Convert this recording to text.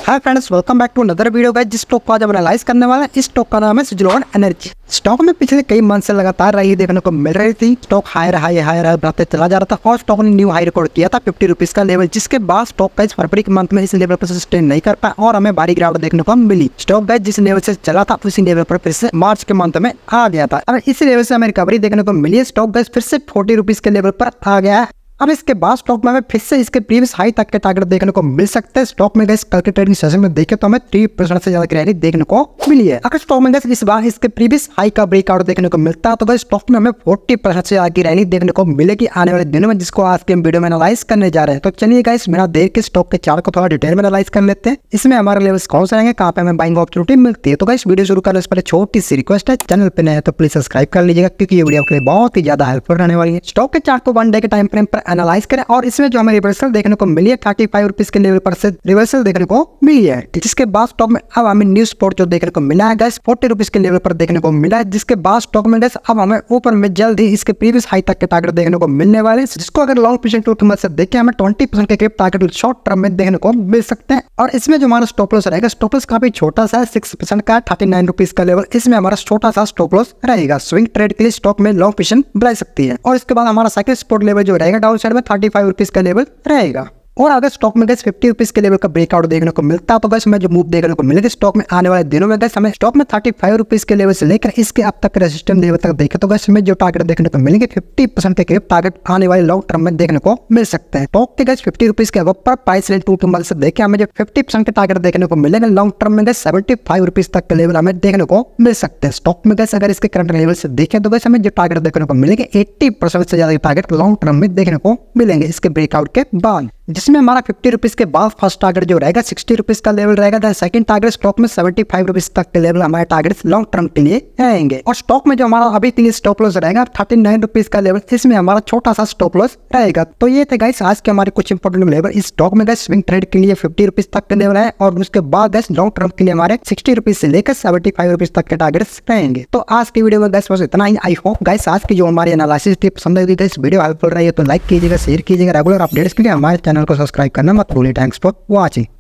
Hi friends, welcome back to another video guys. जिस stock को आज हम एनालाइज करने वाले हैं, इस स्टॉक का नाम है सुज़लोन एनर्जी। स्टॉक में पिछले कई मंथ से लगातार रही देखने को मिल रही थी। स्टॉक हायर बढ़ते चला जा रहा था और स्टॉक ने न्यू हाई रिकॉर्ड किया था 50 रुपीज का लेवल, जिसके बाद स्टॉक का इस फरवरी के मंथ में इस लेवल पर सस्टेन नहीं कर पाया और हमें भारी गिरावट देखने को मिली। स्टॉक गाइस जिस लेवल से चला था उसी लेवल पर फिर से मार्च के मंथ में आ गया था। अब इस लेवल से हमें रिकवरी देखने को मिली है। स्टॉक गाइस फिर से 40 रुपीज के लेवल पर आ गया है। अब इसके बाद स्टॉक में हमें फिर से इसके प्रीवियस हाई तक के टारगेट देखने को मिल सकते हैं। स्टॉक में गैस कल के ट्रेडिंग सेशन में देखें तो हमें 3% से ज्यादा की रैली देखने को मिली है। अगर स्टॉक में गैस इस बार इसके प्रीवियस हाई का ब्रेकआउट देखने को मिलता है तो गैस स्टॉक में हमें 40% से ज्यादा की रैली देखने को मिलेगी आने वाले दिनों में, जिसको आज के हम वीडियो में एनालाइज करने जा रहे हैं। तो चलिए गाइस बिना देर के स्टॉक के चार्ट को थोड़ा डिटेल में एनालाइज कर लेते हैं। इसमें हमारे लेवल्स कौन से रहेंगे, कहाँ पे हमें बाइंग अपॉर्चुनिटी मिलती है। तो गाइस वीडियो शुरू करने से पहले छोटी सी रिक्वेस्ट है, चैनल पे नए हैं तो प्लीज सब्सक्राइब कर लीजिएगा, क्योंकि ये वीडियो आपके लिए बहुत ही ज्यादा हेल्पफुल रहने वाली है। स्टॉक के चार्ट को 1 डे के टाइम फ्रेम पर एनालाइज करें और इसमें जो हमें रिवर्सल देखने को मिली है 35 रुपीज के लेवल पर से रिवर्सल देखने को मिली है, जिसके बाद स्टॉक में अब हमें न्यू सपोर्ट जो देखने को मिला है गैस 40 रुपीज के लेवल पर देखने को मिला है, जिसके बाद स्टॉक में गैस अब हमें ऊपर में जल्द ही इसके प्रीवियस हाई तक के टारगेट देखने को मिलने वाले हैं, जिसको अगर लॉन्ग पोजीशन टूल की मदद से देखें हमें 20% के करीब टारगेट शॉर्ट टर्म में देखने को मिल सकते हैं। और इसमें जो हमारा स्टॉप लॉस रहेगा, स्टॉप लॉस काफी छोटा सा है, 6% का 39 रुपीज का लेवल, इसमें हमारा छोटा सा स्टॉप लॉस रहेगा। स्विंग ट्रेड के लिए स्टॉक में लॉन्ग पोजीशन बढ़ सकती है। और इसके बाद हमारा सेकंड सपोर्ट लेवल जो रहेगा डाउन साइड में 35 रुपीज का लेवल रहेगा। और अगर स्टॉक में गैस 50 रुपीज के लेवल का ब्रेकआउट देखने को मिलता है तो गैस हमें जो मूव देखने को मिलेगा स्टॉक में आने वाले दिनों में, गैस हमें स्टॉक में 35 रुपीज के लेवल से लेकर इसके अब तक रेजिस्टेंस लेवल तक देखें तो गैस हमें जो टारगेट देखने को मिलेंगे 50% के करीब टारगेट आने वाले लॉन्ग टर्म में देखने को मिल सकते हैं। स्टॉक के गैस 50 रुपीज के अब पर प्राइस रेंज टूल की मदद से देखें हमें जो 50% के टारगेट देखने को मिलेंगे लॉन्ग टर्म में गैस 75 रुपीज तक के लेवल हमें देखने को मिल सकते हैं। स्टॉक में गैस अगर इसके करंट लेवल से देखें तो गैस हमें जो टारगेट देखने को मिलेंगे 80% से ज्यादा टारगेट लॉन्ग टर्म में देखने को मिलेंगे इसके ब्रेकआउट के बाद, जिसमें हमारा 50 रुपीज के बाद फर्स्ट टारगेट जो रहेगा 60 रुपीज का लेवल रहेगा। सेकंड टारगेट स्टॉक में 75 रुपीज तक के लेवल हमारे टारगेट लॉन्ग टर्म के लिए रहेंगे। और स्टॉक में जो हमारा अभी के लिए स्टॉप लॉस रहेगा 39 रुपीज का लेवल, इसमें हमारा छोटा सा स्टॉप लॉस रहेगा। तो ये थे गाइस आज के हमारे कुछ इंपॉर्टेंट लेवल। इस स्टॉक में गैस स्विंग ट्रेड के लिए 50 रुपीज तक के लेवल है और उसके बाद गैस लॉन्ग टर्म के लिए हमारे 60 रुपीज से लेकर 75 रुपीज तक के टारगेट रहेंगे। तो आज की वीडियो में गैस बस इतना ही। आई होप गाइस आज की जो हमारी एनालिसिस टिप पसंद आई थी, इस वीडियो हेल्पफुल रही है तो लाइक कीजिएगा, शेयर कीजिएगा। रेगुलर अपडेट्स के लिए हमारे चैनल को सब्सक्राइब करना मत भूलिए। Thanks for watching.